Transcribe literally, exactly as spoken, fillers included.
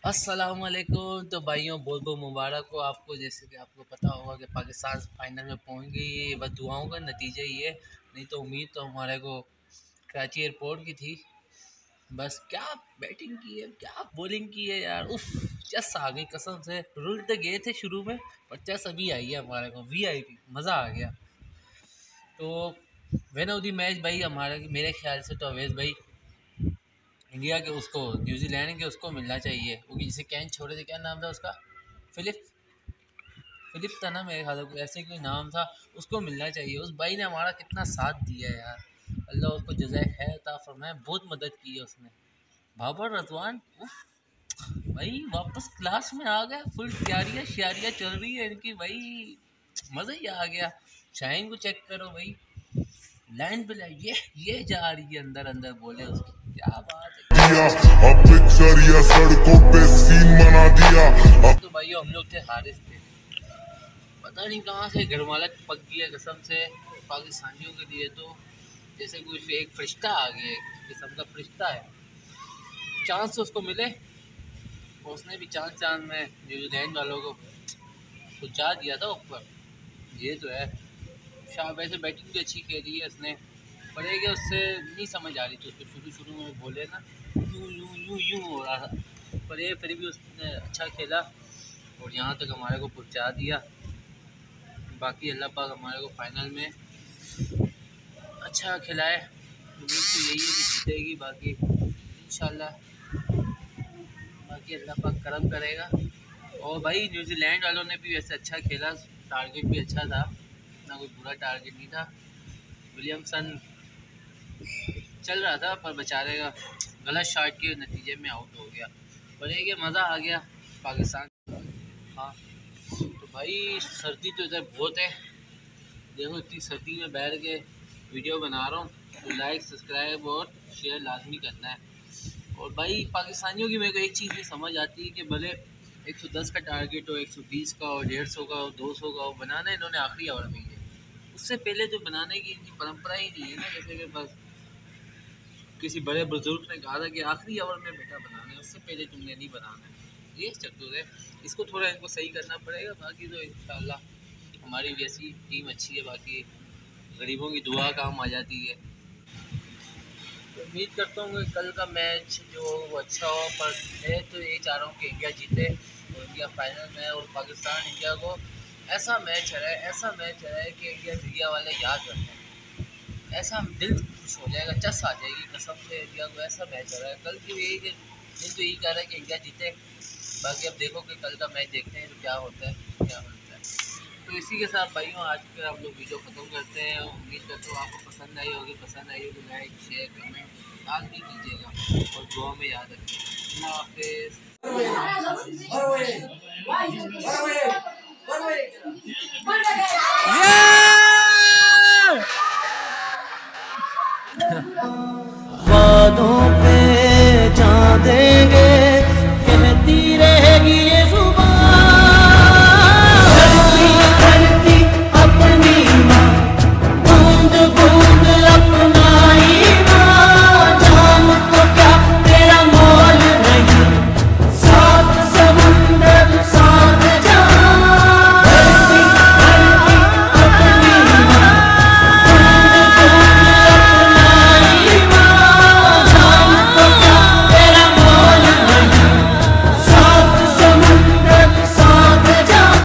अस्सलाम वालेकुम। तो भाइयों बहुत बहुत मुबारक हो आपको। जैसे कि आपको पता होगा कि पाकिस्तान फाइनल में पहुंच गई है। बस दुआओं का नतीजा ही है, नहीं तो उम्मीद तो हमारे को कराची एयरपोर्ट की थी। बस क्या बैटिंग की है, क्या बॉलिंग की है यार। उफ, चस आ गई कसम से। रुल तो गए थे शुरू में, पर चस अभी आई है हमारे को। वी आई पी मज़ा आ गया। तो वेन ऑफ द मैच भाई हमारे मेरे ख्याल से तो अवेज भाई इंडिया के उसको न्यूजीलैंड के उसको मिलना चाहिए, क्योंकि जिसे कैच छोड़े थे, क्या नाम था उसका, फिलिप फिलिप था ना मेरे ख्याल से, ऐसे कोई नाम था। उसको मिलना चाहिए। उस भाई ने हमारा कितना साथ दिया है यार। अल्लाह उसको जज़ाए खैर अता फरमाए, बहुत मदद की है उसने। बाबर रजवान भाई वापस क्लास में आ गया। फुल तैयारियाँ श्यारियाँ चल रही है इनकी भाई, मज़ा ही आ गया। शाइन को चेक करो भाई, लाइन पे ये ये जा रही है अंदर अंदर, बोले उसकी क्या बात है। अब पिक्चर सड़कों पे सीन बना दिया। तो भाई हम लोग थे हारिस थे, पता नहीं कहाँ से घर मालक पक गया कसम से पाकिस्तानियों के लिए। तो जैसे कोई एक फरिश्ता आ गया, एक किस्म का फरिश्ता है। चांस तो उसको मिले, उसने भी चांद चांद में न्यूजीलैंड वालों को पहुँचा दिया था ऊपर। ये तो है। शाह वैसे बैटिंग भी अच्छी खेली है उसने, पर एक उससे नहीं समझ आ रही थी उसको। शुरू शुरू में बोले ना यूँ यूँ यूँ यूँ हो रहा था, पर ये फिर भी उसने अच्छा खेला और यहाँ तक हमारे को पहुँचा दिया। बाकी अल्लाह पाक हमारे को फाइनल में अच्छा खिलाए। उम्मीद तो यही है कि जीतेगी। बाकी इंशाल्लाह बाकी अल्लाह पाक करम करेगा। और भाई न्यूजीलैंड वालों ने भी वैसे अच्छा खेला, टारगेट भी अच्छा था, ना कोई बुरा टारगेट नहीं था। विलियमसन चल रहा था पर बेचारे का गलत शॉट के नतीजे में आउट हो गया। पर एक मज़ा आ गया पाकिस्तान। हाँ तो भाई सर्दी तो इधर बहुत है, देखो इतनी सर्दी में बैठ के वीडियो बना रहा हूँ। तो लाइक सब्सक्राइब और शेयर लाजमी करना है। और भाई पाकिस्तानियों की मेरे को एक चीज़ नहीं समझ आती है कि भले एक सौ दस का टारगेट हो, एक सौ बीस का हो, डेढ़ सौ का हो, दो सौ का हो, बनाना इन्होंने आखिरी ओवर में ही है। उससे पहले तो बनाने की इनकी परंपरा ही नहीं है ना। जैसे कि बस किसी बड़े बुजुर्ग ने कहा था कि आखिरी ओवर में बेटा बनाना है, उससे पहले तुमने नहीं बनाना है। ये चक्कर है, इसको थोड़ा इनको सही करना पड़ेगा। बाकी तो इंशाल्लाह हमारी वैसी टीम अच्छी है, बाकी गरीबों की दुआ काम आ जाती है। तो उम्मीद करता हूँ कि कल का मैच जो वो अच्छा हो, पर मैं तो यही चाह रहा हूँ कि इंडिया जीते और इंडिया फाइनल में। और पाकिस्तान इंडिया को ऐसा मैच है ऐसा मैच है कि इंडिया मीडिया वाले याद रखें। ऐसा दिल खुश हो जाएगा, चस आ जाएगी कसम से। इंडिया को ऐसा मैच हो रहा है कल की, यही दिल तो यही कह रहा है कि इंडिया जीते। बाकी अब देखो कि कल का मैच देखते हैं तो क्या होता है क्या होता है। तो इसी के साथ भाइयों आज के हम लोग वीडियो ख़त्म करते हैं। उम्मीद करता हूँ आपको पसंद आई होगी। पसंद आई होगी लाइक शेयर कमेंट आज भी कीजिएगा और दुआ में याद रखिएगा। अल्लाह हाफिज़।